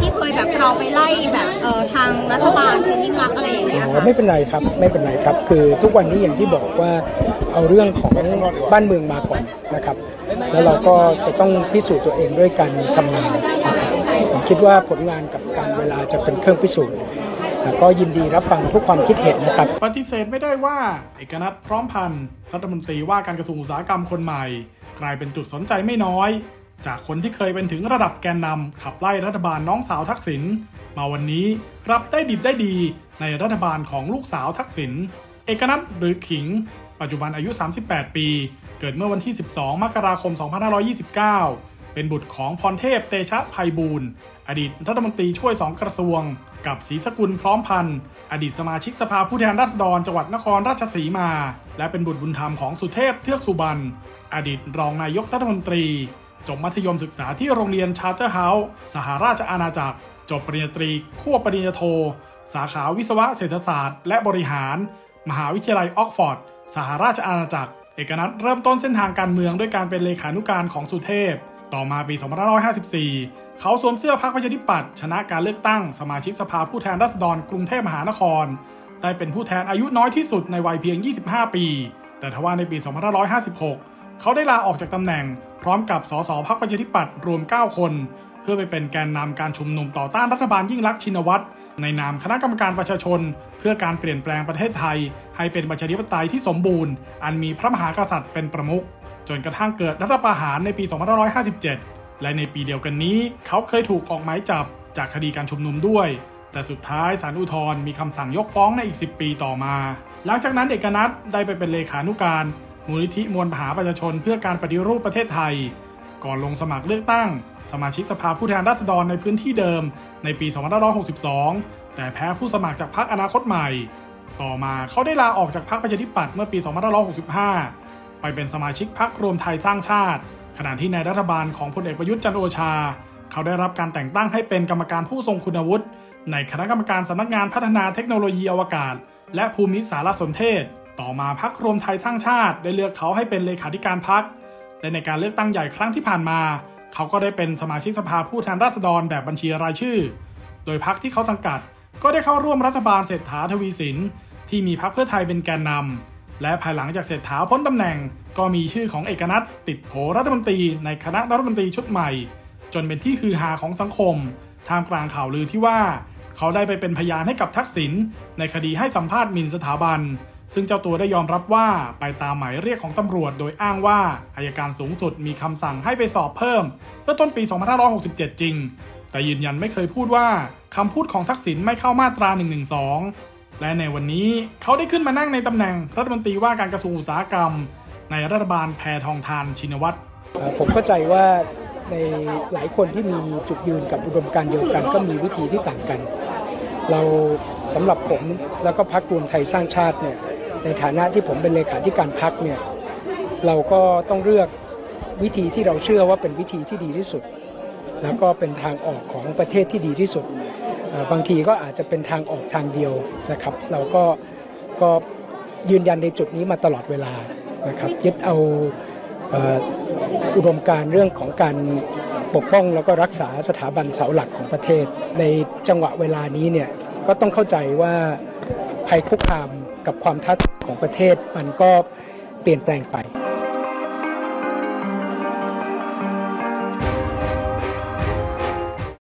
เคยแบบเราไปไล่แบบทางรัฐบาลคุณยิ่งรักษณ์อะไรอย่างเงี้ยไม่เป็นไรครับไม่เป็นไรครับคือทุกวันนี้อย่างที่บอกว่าเอาเรื่องของบ้านเมืองมาก่อนนะครับแล้วเราก็จะต้องพิสูจน์ตัวเองด้วยการทำงานผมคิดว่าผลงานกับการเวลาจะเป็นเครื่องพิสูจน์ก็ยินดีรับฟังทุกความคิดเห็นนะครับปฏิเสธไม่ได้ว่าเอกนัท พร้อมพันธ์รัฐมนตรีว่าการกระทรวงอุตสาหกรรมคนใหม่กลายเป็นจุดสนใจไม่น้อยจากคนที่เคยเป็นถึงระดับแกนนำขับไล่รัฐบาลน้องสาวทักษิณมาวันนี้กลับได้ดิบได้ดีในรัฐบาลของลูกสาวทักษิณเอกนัทหรือขิงปัจจุบันอายุ 38 ปีเกิดเมื่อวันที่ 12 มกราคม 2529 เป็นบุตรของพรเทพเตชะไพบูลย์อดีตรัฐมนตรีช่วย2กระทรวงกับศรีสกุลพร้อมพันธ์อดีตสมาชิกสภาผู้แทนราษฎรจังหวัดนครราชสีมาและเป็นบุตรบุญธรรมของสุเทพเทือกสุบรรณอดีตรองนายกรัฐมนตรีจบมัธยมศึกษาที่โรงเรียนชาร์เตอร์เฮาส์สหราชอาณาจักรจบปริญญาตรีควบปริญญาโทสาขาวิศวะเศรษฐศาสตร์และบริหารมหาวิทยาลัยออกฟอร์ดสหราชอาณาจักรเอกนัทเริ่มต้นเส้นทางการเมืองด้วยการเป็นเลขานุการของสุเทพต่อมาปี 2554 เขาสวมเสื้อพรรคประชาธิปัตย์ชนะการเลือกตั้งสมาชิกสภาผู้แทนราษฎรกรุงเทพมหานครได้เป็นผู้แทนอายุน้อยที่สุดในวัยเพียง 25 ปี แต่ทว่าในปี 2556 เขาได้ลาออกจากตำแหน่งพร้อมกับสสพรรคประชาธิปัตย์รวม 9 คนเพื่อไปเป็นแกนนำการชุมนุมต่อต้านรัฐบาลยิ่งลักษณ์ชินวัตรในนามคณะกรรมการประชาชนเพื่อการเปลี่ยนแปลงประเทศไทยให้เป็นประชาธิปไตยที่สมบูรณ์อันมีพระมหากษัตริย์เป็นประมุขจนกระทั่งเกิดรัฐประหารในปี 2557 และในปีเดียวกันนี้เขาเคยถูกออกหมายจับจากคดีการชุมนุมด้วยแต่สุดท้ายศาลอุทธรณ์มีคำสั่งยกฟ้องในอีก 10 ปีต่อมาหลังจากนั้นเอกนัทได้ไปเป็นเลขานุการมูลนิธิมวลมหาประชาชนเพื่อการปฏิรูปประเทศไทยก่อนลงสมัครเลือกตั้งสมาชิกสภาผู้แทนราษฎรในพื้นที่เดิมในปี 2562 แต่แพ้ผู้สมัครจากพรรคอนาคตใหม่ต่อมาเขาได้ลาออกจากพรรคประชาธิปัตย์เมื่อปี 2565 ไปเป็นสมาชิกพรรครวมไทยสร้างชาติขณะที่ในรัฐบาลของพลเอกประยุทธ์จันทร์โอชาเขาได้รับการแต่งตั้งให้เป็นกรรมการผู้ทรงคุณวุฒิในคณะกรรมการสำนักงานพัฒนาเทคโนโลยีอวกาศและภูมิสารสนเทศต่อมาพรรครวมไทยสร้างชาติได้เลือกเขาให้เป็นเลขาธิการพรรคและในการเลือกตั้งใหญ่ครั้งที่ผ่านมาเขาก็ได้เป็นสมาชิกสภาผู้แทนราษฎรแบบบัญชีรายชื่อโดยพรรคที่เขาสังกัดก็ได้เข้าร่วมรัฐบาลเศรษฐาทวีสินที่มีพรรคเพื่อไทยเป็นแกนนำและภายหลังจากเศรษฐาพ้นตำแหน่งก็มีชื่อของเอกนัทติดโผรัฐมนตรีในคณะรัฐมนตรีชุดใหม่จนเป็นที่ฮือฮาของสังคมท่ามกลางข่าวลือที่ว่าเขาได้ไปเป็นพยานให้กับทักษิณในคดีให้สัมภาษณ์หมิ่นสถาบันซึ่งเจ้าตัวได้ยอมรับว่าไปตามหมายเรียกของตำรวจโดยอ้างว่าอัยการสูงสุดมีคำสั่งให้ไปสอบเพิ่มเมื่อต้นปี 2567 จริงแต่ยืนยันไม่เคยพูดว่าคำพูดของทักษิณไม่เข้ามาตรา 112 และในวันนี้เขาได้ขึ้นมานั่งในตำแหน่งรัฐมนตรีว่าการกระทรวงอุตสาหกรรมในรัฐบาลแพทองธารชินวัตรผมเข้าใจว่าในหลายคนที่มีจุดยืนกับอุดมการณ์เดียวกันก็มีวิธีที่ต่างกันเราสำหรับผมแล้วก็พรรครวมไทยสร้างชาติเนี่ยในฐานะที่ผมเป็นเลขาธิการพรรคเนี่ยเราก็ต้องเลือกวิธีที่เราเชื่อว่าเป็นวิธีที่ดีที่สุดแล้วก็เป็นทางออกของประเทศที่ดีที่สุดบางทีก็อาจจะเป็นทางออกทางเดียวนะครับเราก็ยืนยันในจุดนี้มาตลอดเวลานะครับยึดเอาอุดมการณ์เรื่องของการปกป้องแล้วก็รักษาสถาบันเสาหลักของประเทศในจังหวะเวลานี้เนี่ยก็ต้องเข้าใจว่าภัยคุกคามกับความท้าทายของประเทศมันก็เปลี่ยนแปลงไป